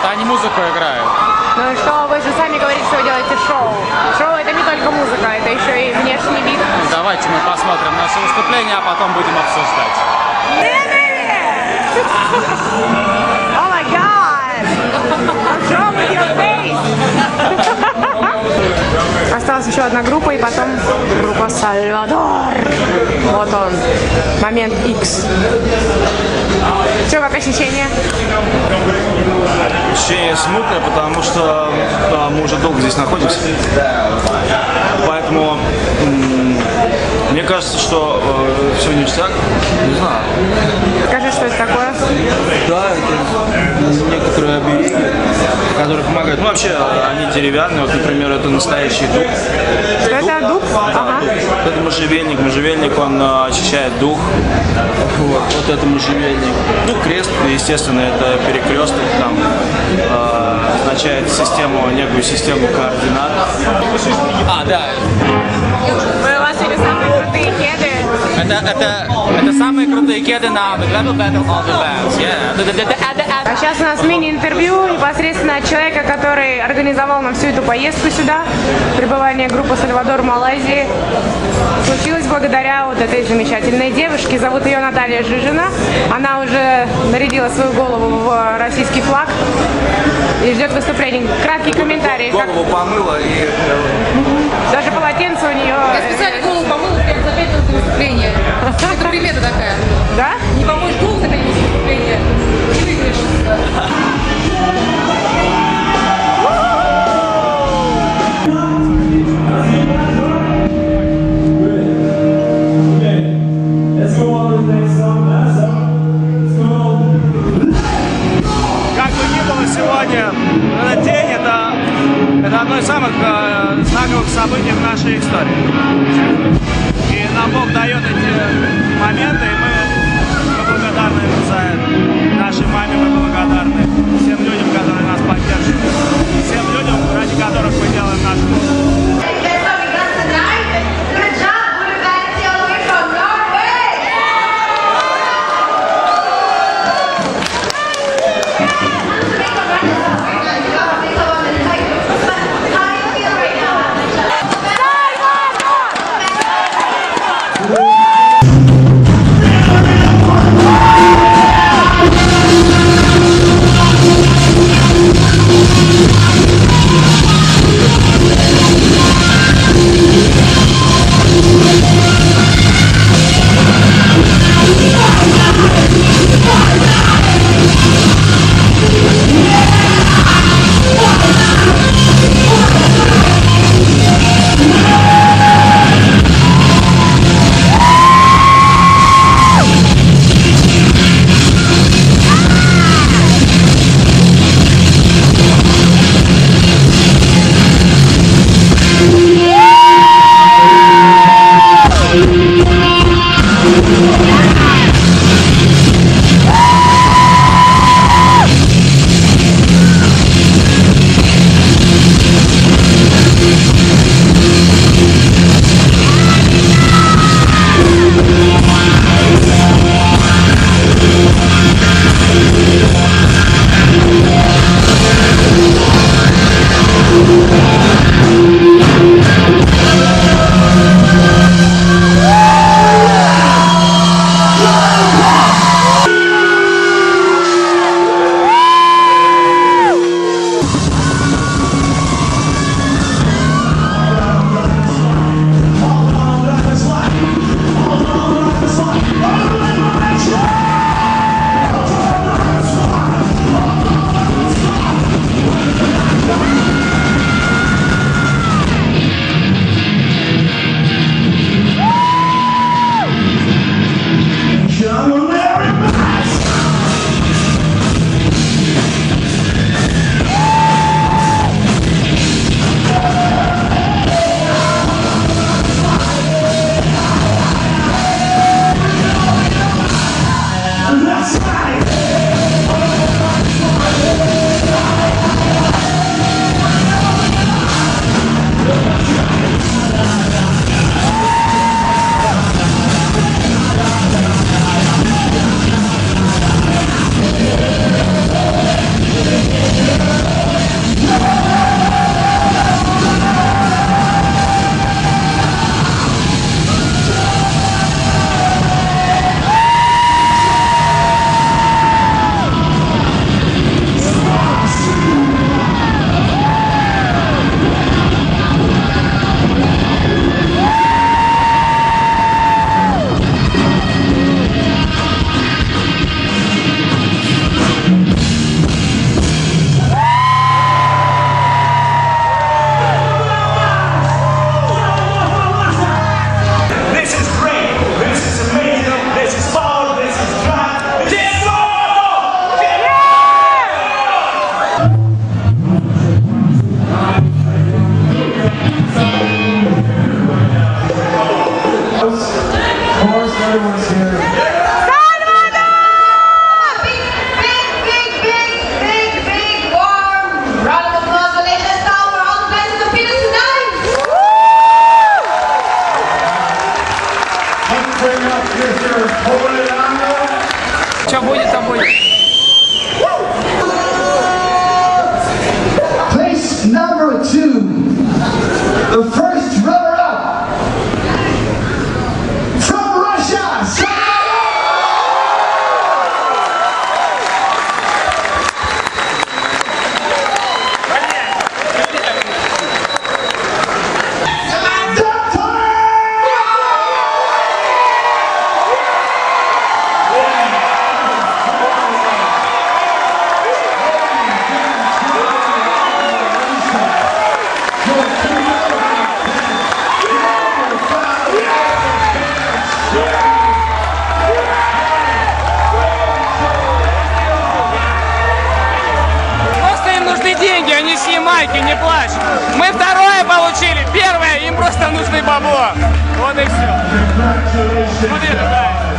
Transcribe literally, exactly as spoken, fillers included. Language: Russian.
что они музыку играют. Ну и что, вы же сами говорите, что вы делаете шоу. Шоу — это не только музыка, это еще и внешний вид. Ну, давайте мы посмотрим наше выступление, а потом будем обсуждать. Oh my god! What's wrong with your face? Осталась еще одна группа, и потом группа Сальвадор. Вот он, момент X. Что, как ощущение? Ощущение смутное, потому что да, мы уже долго здесь находимся. Поэтому мне кажется, что э, все ништяк. Не знаю. Скажи, что это такое? Да, это некоторые обереги, которые помогают. Ну, вообще, они деревянные. Вот, например, это настоящий дуб. Что дуб? это дуб? Да, Ага. дуб. Это можжевельник. Можжевельник, он э, очищает дух. Вот, вот это можжевельник. Ну, крест, естественно, это перекресток. Там э, означает систему, некую систему координат. А, да. Вы, у вас были самые крутые кеды. Это, это, это самые крутые кеды на The Global Battle of the Bands. Yeah. А сейчас у нас мини-интервью непосредственно от человека, который организовал нам всю эту поездку сюда. Пребывание группы Сальвадор в Малайзии случилось благодаря вот этой замечательной девушке. Зовут ее Наталья Жижина. Она уже нарядила свою голову в российский флаг и ждет выступлений. Краткий комментарий. Голову помыла и... Даже полотенце у нее... Я специально голову помыла прямо за пять минут до выступления. Это примета такая. Да? Не помоешь голову за пять минут до выступления, не выиграешь. Как бы ни было сегодня, этот день это, это одно из самых э, знаковых событий в нашей истории. И нам Бог дает эти моменты, и мы, мы благодарны за это. Нашей маме мы благодарны, всем людям, которые нас поддерживают, всем людям, ради которых мы делаем нашу музыку. We'll be right back. Там будет, там будет. Place number two, the first runner-up from Russia. Просто им нужны деньги, они с Ямайки, не плачь. Мы второе получили, первое, им просто нужны бабло. Вот и все. Смотри, да.